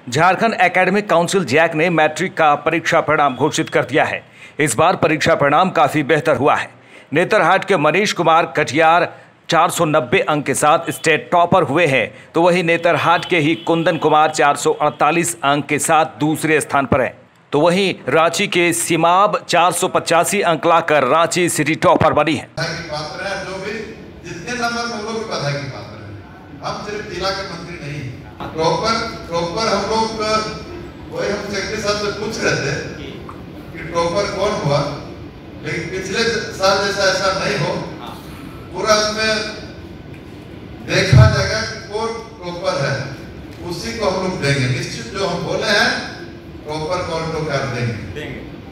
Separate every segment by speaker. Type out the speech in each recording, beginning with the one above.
Speaker 1: Jharkhand academic council JAC ने matric का परीक्षा परिणाम घोषित कर दिया है। इस बार परीक्षा परिणाम काफी बेहतर हुआ है। नेतरहाट के मनीष कुमार कटियार 490 अंक के साथ स्टेट टॉपर हुए हैं, तो वहीं नेतरहाट के ही कुंदन कुमार 448 अंक के साथ दूसरे स्थान पर हैं। तो वहीं रांची के सिमाब 485 अंक लाकर रांची सिटी टॉपर बनी है।
Speaker 2: हम सिर्फ जिला के मंत्री नहीं, प्रॉपर हम लोग वही हम सेक्रेटरी साहब से पूछ रहे थे कि प्रॉपर कौन हुआ, लेकिन पिछले साल जैसा ऐसा नहीं हो। पूरा इसमें देखा जाएगा कि कौन प्रॉपर है, उसी को हम लोग देंगे। निश्चित जो हम बोले हैं प्रॉपर कौन तो कर देंगे,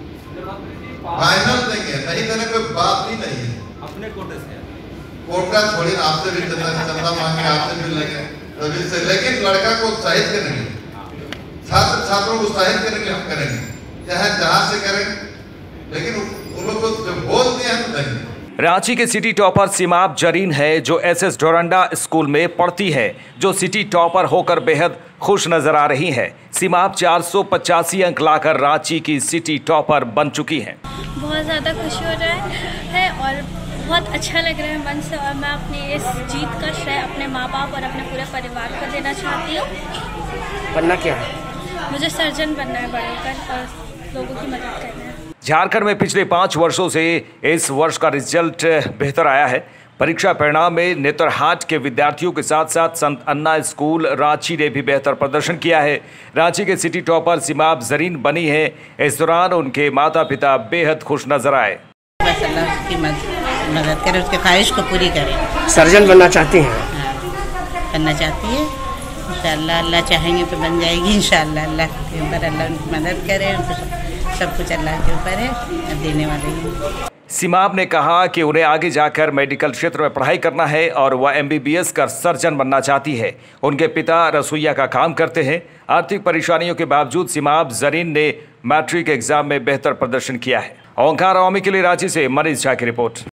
Speaker 2: फाइनल देंगे। नहीं देने कोई बात ही नहीं है।
Speaker 3: अपने कोटे से
Speaker 2: कोटा छोड़ी, आपसे भी चंदा मांगे, आपसे भी लेंगे तभी से, लेकिन लड़का को उत्साहित करेंगे, छात्रों को उत्साहित करेंगे, हम करेंगे, चाहे जहां से करेंगे, लेकिन उन लोग को जो बोल दिए हम देंगे।
Speaker 1: रांची के सिटी टॉपर सिमाब जरीन है, जो एसएस डोरंडा स्कूल में पढ़ती है, जो सिटी टॉपर होकर बेहद खुश नजर आ रही है। सिमाब 485 अंक लाकर रांची की सिटी टॉपर बन चुकी हैं।
Speaker 4: बहुत ज़्यादा खुशी हो रहा है और बहुत अच्छा लग रहा है मन से, और मैं अपनी इस जीत का श्रेय अपने माँ बाप और अपने पूरे परिवार को देना चाहती हूँ।
Speaker 3: बनना क्या है?
Speaker 4: मुझे सर्जन बनना है, बढ़कर और लोगों की मदद करना है।
Speaker 1: झारखंड में पिछले 5 वर्षों से इस वर्ष का रिजल्ट बेहतर आया है। परीक्षा परिणाम में नेतरहाट के विद्यार्थियों के साथ साथ संत अन्ना स्कूल रांची ने भी बेहतर प्रदर्शन किया है। रांची के सिटी टॉपर सिमाब जरीन बनी है। इस दौरान उनके माता पिता बेहद खुश नजर आए।
Speaker 5: बस अल्लाह उसकी मदद करे, उसके ख्वाहिश को पूरी करे।
Speaker 3: सर्जन बनना चाहती हैं?
Speaker 5: हाँ, बनना चाहती है। इंशाअल्लाह अल्लाह चाहेंगे तो बन जाएगी। इंशाअल्लाह अल्लाह के ऊपर, अल्लाह उनकी मदद करे। सब कुछ अल्लाह के ऊपर है, देने वाले हैं।
Speaker 1: सिमाब ने कहा कि उन्हें आगे जाकर मेडिकल क्षेत्र में पढ़ाई करना है और वह MBBS कर सर्जन बनना चाहती है। उनके पिता रसोइया का काम करते हैं। आर्थिक परेशानियों के बावजूद सिमाब जरीन ने मैट्रिक एग्जाम में बेहतर प्रदर्शन किया है। ओंकार अवामी के लिए रांची से मनीष झा की रिपोर्ट।